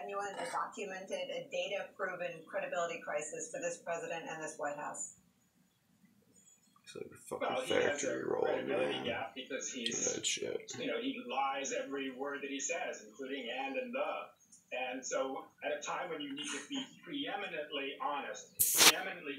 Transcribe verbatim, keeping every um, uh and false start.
genuine, a documented, a data-proven credibility crisis for this president and this White House? He's like a fucking Well, he has factory a roll, credibility man. gap because he's, That shit. you know, he lies every word that he says, including and and the. And so at a time when you need to be preeminently honest, preeminently